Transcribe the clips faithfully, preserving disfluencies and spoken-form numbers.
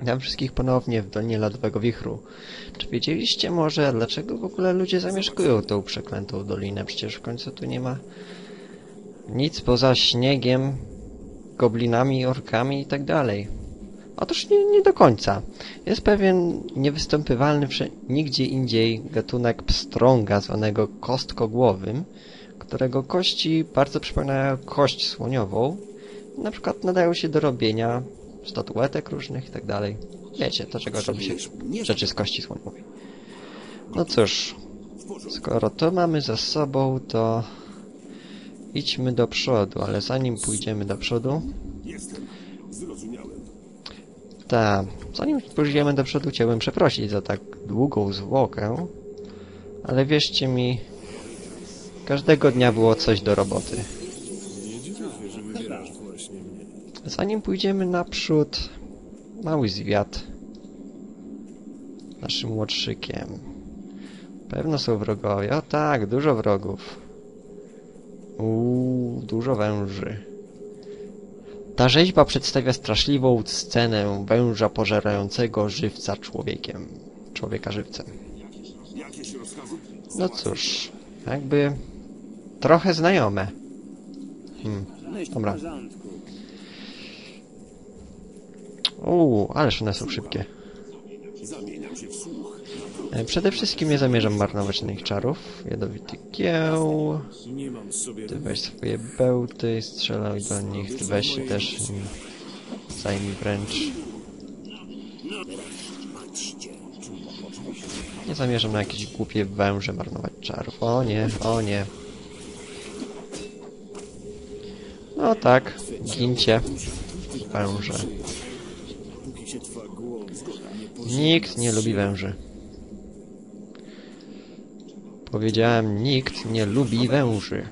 Witam wszystkich ponownie w Dolinie Lodowego Wichru. Czy wiedzieliście może, dlaczego w ogóle ludzie zamieszkują tą przeklętą dolinę? Przecież w końcu tu nie ma nic poza śniegiem, goblinami, orkami i tak dalej. Otóż nie, nie do końca. Jest pewien niewystępywalny nigdzie indziej gatunek pstrąga zwanego kostkogłowym, którego kości bardzo przypominają kość słoniową. Na przykład nadają się do robienia statuetek różnych i tak dalej. Wiecie, do czego robi się rzeczy z kości słoniowej. No cóż, skoro to mamy za sobą, to idźmy do przodu, ale zanim pójdziemy do przodu... Tak, zanim pójdziemy do przodu, chciałbym przeprosić za tak długą zwłokę, ale wierzcie mi, każdego dnia było coś do roboty. Zanim pójdziemy naprzód, mały zwiat naszym młodszykiem. Pewno są wrogowie. O tak, dużo wrogów. Uuu, dużo węży. Ta rzeźba przedstawia straszliwą scenę węża pożerającego żywca człowiekiem. Człowieka żywcem. No cóż, jakby trochę znajome. Hmm, dobra. Uuu, ależ one są szybkie. Przede wszystkim nie zamierzam marnować na nich czarów. Jadowity kieł. Ty weź swoje bełty, strzelaj do nich. Ty weź się też zajmij wręcz. Nie zamierzam na jakieś głupie węże marnować czarów. O nie, o nie. No tak, gincie. Węże. Nikt nie lubi węży. Powiedziałem, nikt nie lubi węży.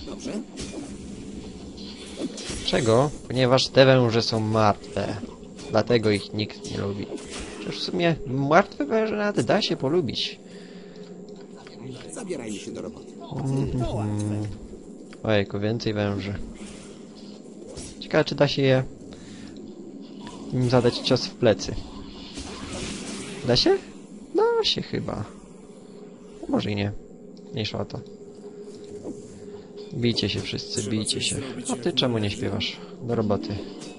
Czego? Ponieważ te węże są martwe. Dlatego ich nikt nie lubi. Przecież w sumie martwe węże nawet da się polubić. Zabierajmy się do roboty. Mm-hmm. Ojejku, więcej węży. Ciekawe, czy da się je im zadać cios w plecy. Da się? Da się chyba. Może i nie. Mniejsza o to. Bijcie się wszyscy, bijcie się. A ty czemu nie śpiewasz? Do roboty.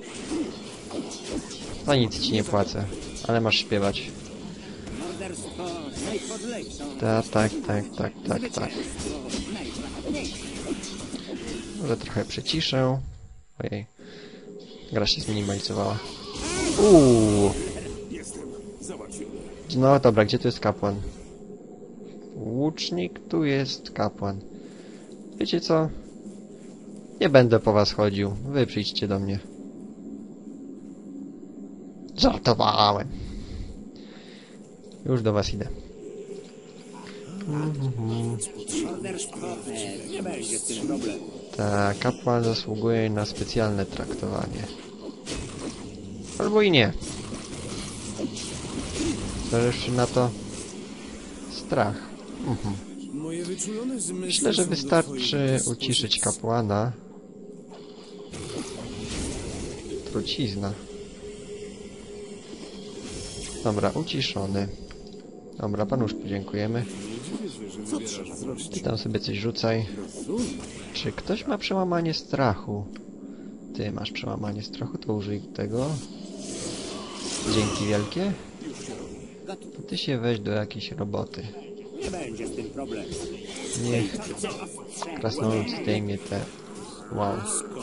Za nic ci nie płacę, ale masz śpiewać. Tak, tak, tak, tak, tak, tak. Może trochę przyciszę. Ojej. Gra się zminimalizowała. Uuu. No dobra, gdzie tu jest kapłan? Łucznik, tu jest kapłan. Wiecie co? Nie będę po was chodził. Wy przyjdźcie do mnie. Żartowałem. Już do was idę. Mm-hmm. Tak, kapłan zasługuje na specjalne traktowanie. Albo i nie. Zależy na to strach. Mhm. Myślę, że wystarczy uciszyć kapłana. Trucizna. Dobra, uciszony. Dobra, panuszku, dziękujemy. Ty tam sobie coś rzucaj. Czy ktoś ma przełamanie strachu? Ty masz przełamanie strachu, to użyj tego. Dzięki wielkie. To ty się weź do jakiejś roboty. Niech krasnolud zdejmie te... Wow.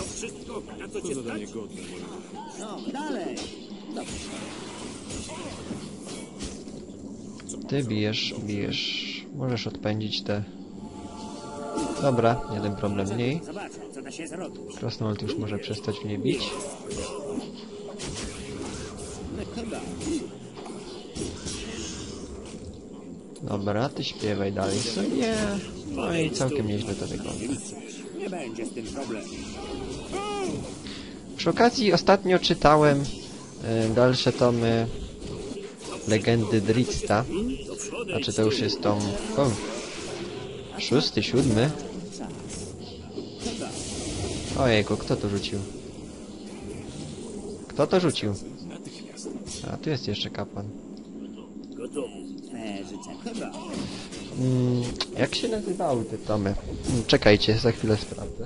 Ty bijesz, bijesz. Możesz odpędzić te... Dobra, jeden problem mniej. Krasnolud już może przestać mnie bić. Dobra, ty śpiewaj dalej sobie. No i całkiem nieźle to wygląda. Przy okazji ostatnio czytałem y, dalsze tomy Legendy Drizta. Znaczy to już jest tom... O, szósty, siódmy. Ojejku, kto to rzucił? Kto to rzucił? A tu jest jeszcze kapłan. Twoje życzenia. Mm, jak się nazywały te tomy? Mm, Czekajcie, za chwilę sprawdzę.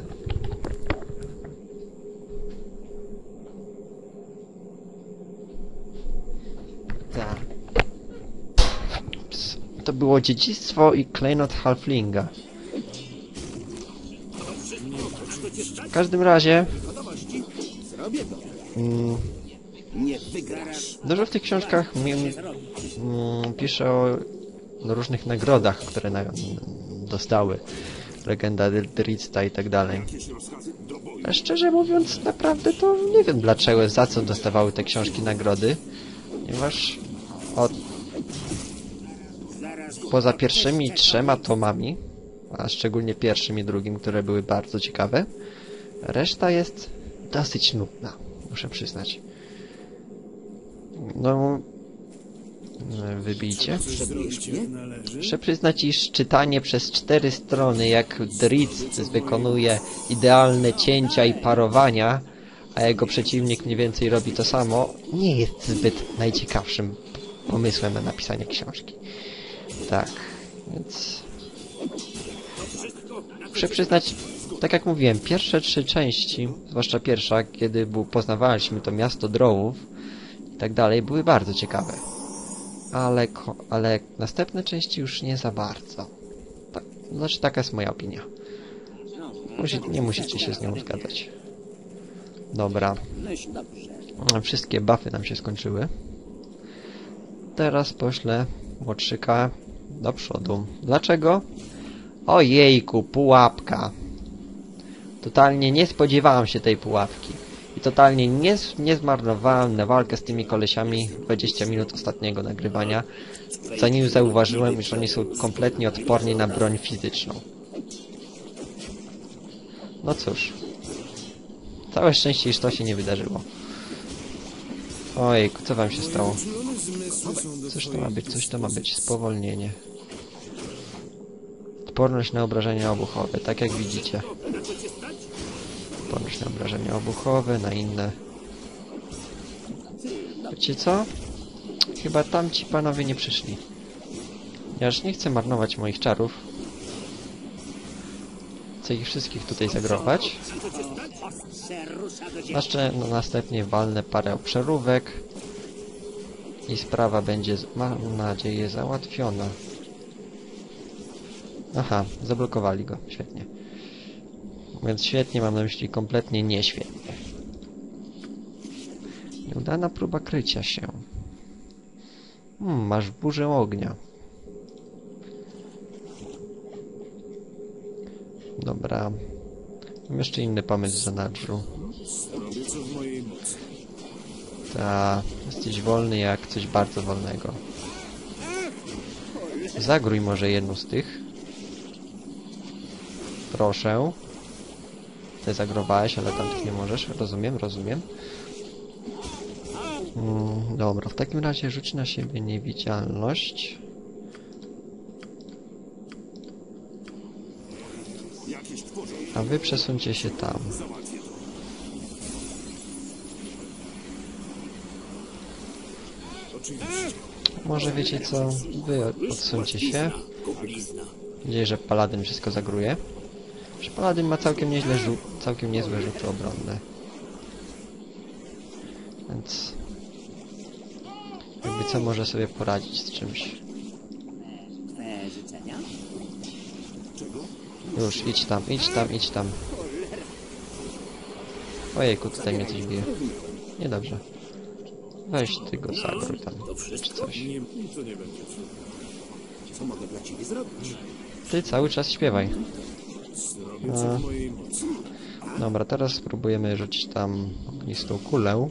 Tak. Ps, To było Dziedzictwo i Klejnot Halflinga. W każdym razie... Mm, dużo w tych książkach mi, mm, pisze o różnych nagrodach, które na, dostały. Legenda Drizzt i tak dalej. A szczerze mówiąc, naprawdę to nie wiem dlaczego, za co dostawały te książki nagrody. Ponieważ od... poza pierwszymi trzema tomami, a szczególnie pierwszym i drugim, które były bardzo ciekawe, reszta jest dosyć nudna, muszę przyznać. No... Wybijcie. Muszę przyznać, iż czytanie przez cztery strony, jak Drizzt wykonuje idealne cięcia i parowania, a jego przeciwnik mniej więcej robi to samo, nie jest zbyt najciekawszym pomysłem na napisanie książki. Tak, więc... Muszę przyznać, tak jak mówiłem, pierwsze trzy części, zwłaszcza pierwsza, kiedy był, poznawaliśmy to miasto Drołów i tak dalej, były bardzo ciekawe. Ale, ale następne części już nie za bardzo. Tak, znaczy, taka jest moja opinia. Musi, nie musicie się z nią zgadzać. Dobra. Wszystkie buffy nam się skończyły. Teraz poślę młodszyka do przodu. Dlaczego? Ojejku, pułapka. Totalnie nie spodziewałem się tej pułapki. I totalnie nie, nie zmarnowałem na walkę z tymi kolesiami dwadzieścia minut ostatniego nagrywania, zanim zauważyłem, iż oni są kompletnie odporni na broń fizyczną. No cóż. Całe szczęście, iż to się nie wydarzyło. Ojejku, co wam się stało? Coś to ma być, coś to ma być. Spowolnienie. Odporność na obrażenia obuchowe, tak jak widzicie. Odporność na obrażenia obuchowe, na inne. Wiecie co? Chyba tamci panowie nie przyszli. Ja już nie chcę marnować moich czarów. Chcę ich wszystkich tutaj zagrować. Jeszcze no, następnie walnę parę przeróbek. I sprawa będzie, mam nadzieję, załatwiona. Aha, zablokowali go. Świetnie. Więc świetnie, mam na myśli kompletnie nieświetnie. Nieudana próba krycia się. Hmm, masz burzę ognia. Dobra. Mam jeszcze inny pomysł w zanadrzu. Ta, jesteś wolny jak coś bardzo wolnego. Zagrój może jedną z tych. Proszę. Ty zagrowałeś, ale tamtych nie możesz. Rozumiem, rozumiem. Mm, dobra, w takim razie rzuć na siebie niewidzialność. A wy przesuńcie się tam. Może wiecie co? Wy odsuńcie się. Mam nadzieję, że Paladyn wszystko zagruje. Że Paladyn ma całkiem nieźle rzut, całkiem niezłe rzuty obronne. Więc... jakby co, może sobie poradzić z czymś. Już, idź tam, idź tam, idź tam. Ojejku, tutaj mnie coś bije. Niedobrze. Weź ty go zagrój tam, czy coś. Ty cały czas śpiewaj. No. Dobra, teraz spróbujemy rzucić tam ognistą kulę.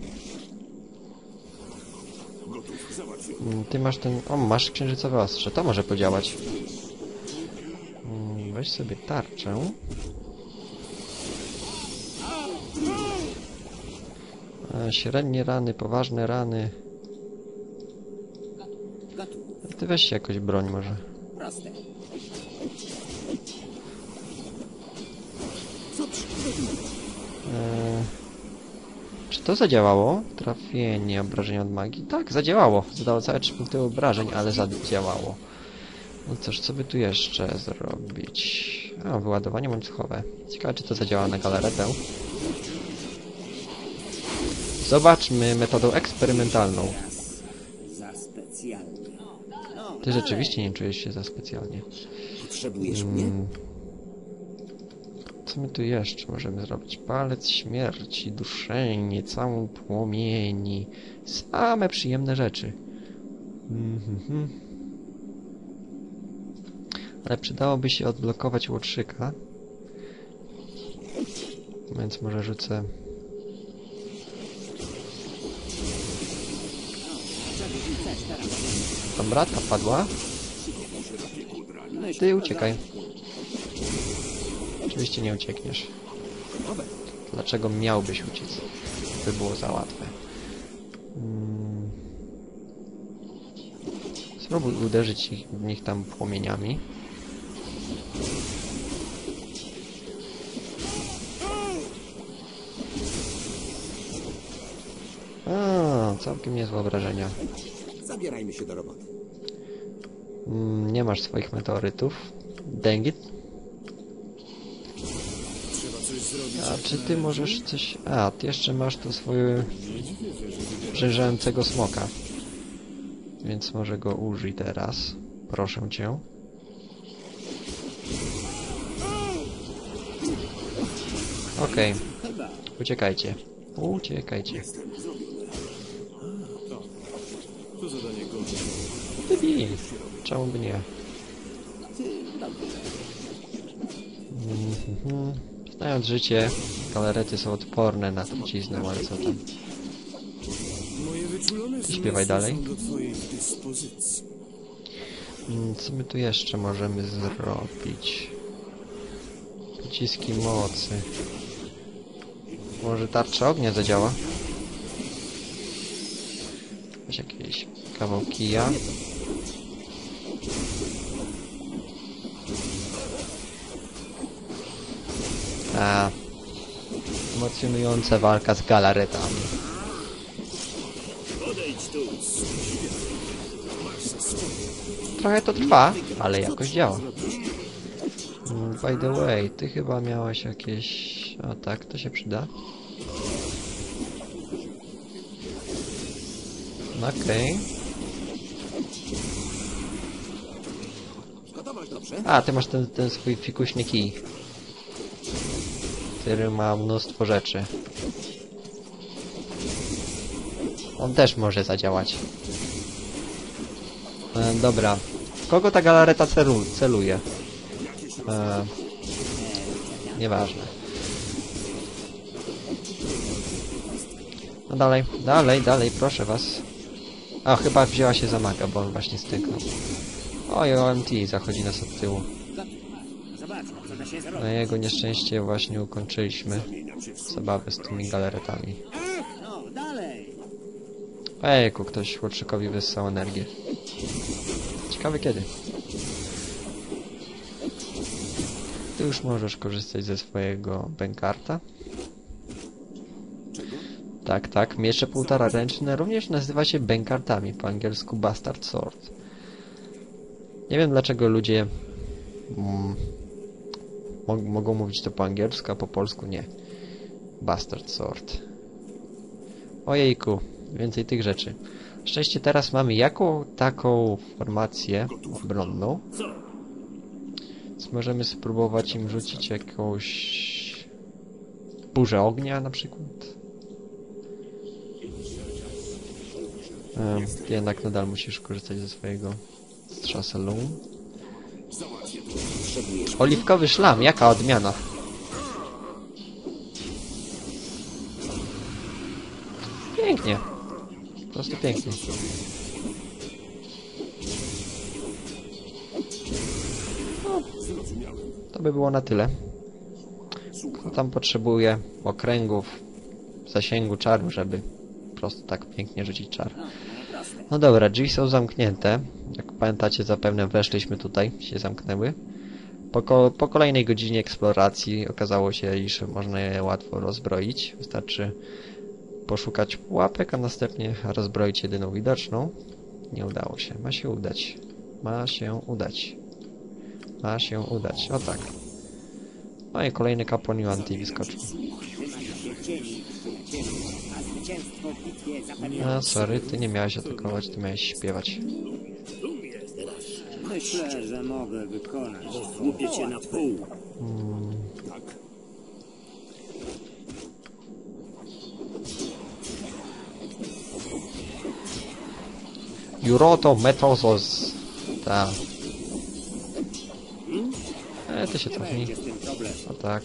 Ty masz ten... O, masz księżycowe ostrze, to może podziałać. Weź sobie tarczę. Średnie rany, poważne rany. Ty weź się jakoś broń może. Eee, Czy to zadziałało? Trafienie, obrażenia od magii? Tak, zadziałało. Zadało całe trzy punkty obrażeń, ale zadziałało. No cóż, co by tu jeszcze zrobić? A, wyładowanie łańcuchowe. Ciekawe, czy to zadziała na galaretę. Zobaczmy metodą eksperymentalną. Ty rzeczywiście nie czujesz się za specjalnie. Potrzebujesz mnie? Hmm. Co my tu jeszcze możemy zrobić? Palec śmierci, duszenie, całą płomieni. Same przyjemne rzeczy. Mhm. Ale przydałoby się odblokować łotrzyka. Więc może rzucę... Dobra, ta padła. Ty uciekaj. Oczywiście nie uciekniesz. Dlaczego miałbyś uciec? To by było za łatwe. Hmm. Spróbuj uderzyć ich, w nich tam płomieniami. A, całkiem niezłe obrażenia. Zabierajmy się do roboty. Mm, nie masz swoich meteorytów. Dang it. A czy ty możesz coś... A, ty jeszcze masz tu swojego przejrzającego smoka. Więc może go użyj teraz. Proszę cię. Okej. Okay. Uciekajcie. Uciekajcie. Ty bij. Czemu by nie? Mhm. Znając życie, galarety są odporne na truciznę, ale co tam? Śpiewaj dalej. Co my tu jeszcze możemy zrobić? Pociski mocy. Może tarcza ognia zadziała? Weź jakieś kawał kija. A, emocjonująca walka z galaretami. Trochę to trwa, ale jakoś działa. By the way, ty chyba miałaś jakieś... O tak, to się przyda. Okej. Okay. A, ty masz ten, ten swój fikuśny kij, który ma mnóstwo rzeczy. On też może zadziałać. E, dobra. W kogo ta galareta celu, celuje? E, nieważne. No dalej, dalej, dalej, proszę was. A, chyba wzięła się za maga, bo on właśnie styknął. Oj, O M T zachodzi nas od tyłu. Na jego nieszczęście właśnie ukończyliśmy zabawę z tymi galaretami. Ejku, ktoś łotrzykowi wyssał energię. Ciekawe kiedy. Ty już możesz korzystać ze swojego bękarta. Tak, tak, miecze półtora ręczne również nazywa się bękartami, po angielsku Bastard Sword. Nie wiem dlaczego ludzie mm, mo mogą mówić to po angielsku, a po polsku nie. Bastard Sword. Ojejku, więcej tych rzeczy. Szczęście teraz mamy jaką taką formację obronną. Więc możemy spróbować im rzucić jakąś burzę ognia na przykład. Um, ty jednak nadal musisz korzystać ze swojego strza Saloon. Oliwkowy szlam, jaka odmiana! Pięknie. Po prostu pięknie. No, to by było na tyle. Kto tam potrzebuje okręgów, zasięgu czaru, żeby po prostu tak pięknie rzucić czar. No dobra, drzwi są zamknięte. Jak pamiętacie, zapewne weszliśmy tutaj, się zamknęły. Po, ko po kolejnej godzinie eksploracji okazało się, iż można je łatwo rozbroić. Wystarczy poszukać pułapek, a następnie rozbroić jedyną widoczną. Nie udało się. Ma się udać. Ma się udać. Ma się udać. O tak. No i kolejny kapłan Yuan-Ti wyskoczył. A sorry, ty nie miałeś atakować, ty miałeś śpiewać. Myślę, że mogę wykonać. Zgubię cię na pół. Hmm. Juroto Metozos. Ta. E, ty się cofnij. O tak.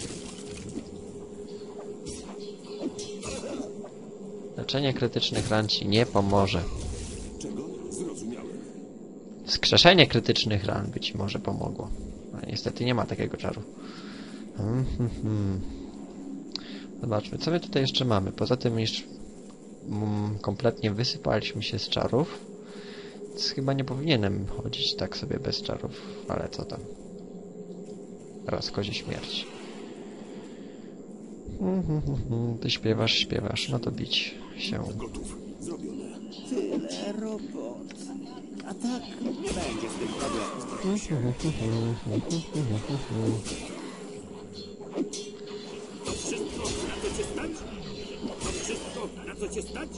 Leczenie krytycznych ran ci nie pomoże. Wskrzeszenie krytycznych ran by ci może pomogło. Ale niestety nie ma takiego czaru. Hmm, hmm, hmm. Zobaczmy, co my tutaj jeszcze mamy. Poza tym już mm, kompletnie wysypaliśmy się z czarów. Więc chyba nie powinienem chodzić tak sobie bez czarów. Ale co tam. Raz kozie śmierć. Hmm, hmm, hmm, hmm. Ty śpiewasz, śpiewasz. No to bić się. Gotów. Zrobione. Tyle robot. A tak nie będzie z tym problemu. To wszystko, na co cię stać? To wszystko, na co cię stać?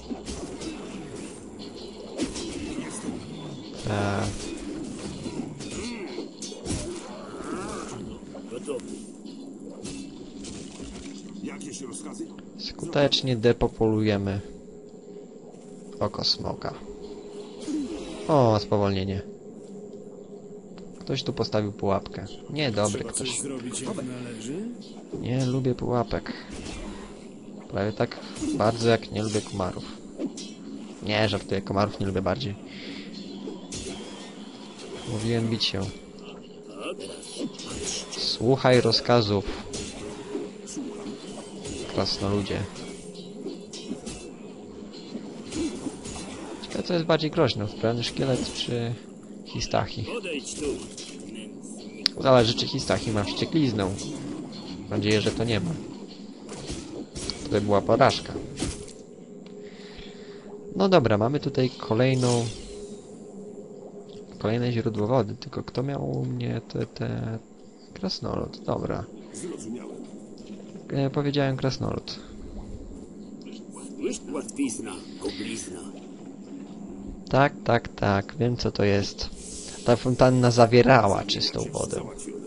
Ta. Gotowy. Jakieś rozkazy? Skutecznie depopulujemy oko smoka. O, spowolnienie. Ktoś tu postawił pułapkę. Nie, dobry ktoś. Zrobić jak należy? Nie lubię pułapek. Prawie tak bardzo jak nie lubię komarów. Nie, żartuję, komarów nie lubię bardziej. Mówiłem bić się. Słuchaj rozkazów. Krasnoludzie. Ciekawe, co jest bardziej groźne, wprawny szkielet czy Histachi? Odejdź tu. Zależy, czy Histachi ma wściekliznę. Mam nadzieję, że to nie ma. To by była porażka. No dobra, mamy tutaj kolejną... Kolejne źródło wody, tylko kto miał u mnie te... te... Krasnolud, dobra. E, powiedziałem krasnolud. Łatwizna, koblizna. Tak, tak, tak, wiem co to jest. Ta fontanna zawierała czystą wodę.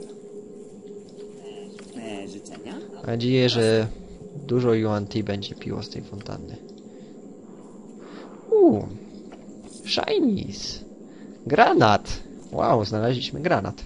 E, życzenia? Mam nadzieję, że dużo Yuan-Ti będzie piło z tej fontanny. Uuu, shinies. Granat. Wow, znaleźliśmy granat.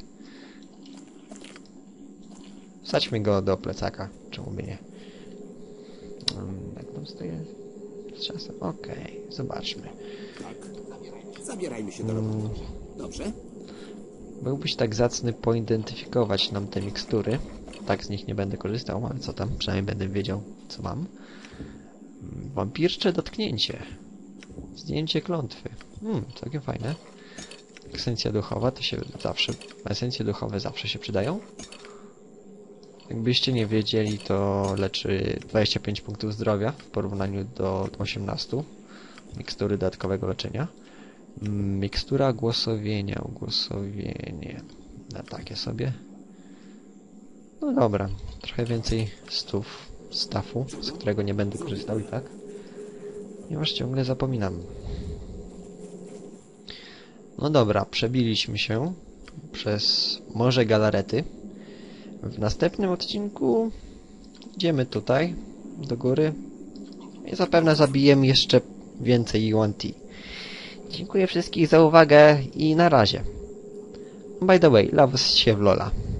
Wsadźmy go do plecaka. Czemu by nie? Um, jak tam stoję? Z czasem. Okej, okay, zobaczmy. Tak. Zabierajmy się do roboty. Dobrze? Byłbyś tak zacny poidentyfikować nam te mikstury. Tak z nich nie będę korzystał, ale co tam? Przynajmniej będę wiedział, co mam. Wampircze dotknięcie. Zdjęcie klątwy. Hmm, całkiem fajne. Esencja duchowa to się zawsze... Esencje duchowe zawsze się przydają. Jakbyście nie wiedzieli, to leczy dwadzieścia pięć punktów zdrowia w porównaniu do osiemnastu. Mikstury dodatkowego leczenia. Mikstura głosowienia. Ugłosowienie. Na takie sobie. No dobra. Trochę więcej stów. Stafu, z którego nie będę korzystał i tak. Ponieważ ciągle zapominam. No dobra, przebiliśmy się przez Morze Galarety. W następnym odcinku idziemy tutaj, do góry i zapewne zabijemy jeszcze więcej Yuan-Ti. Dziękuję wszystkich za uwagę i na razie. By the way, lawos się w lola.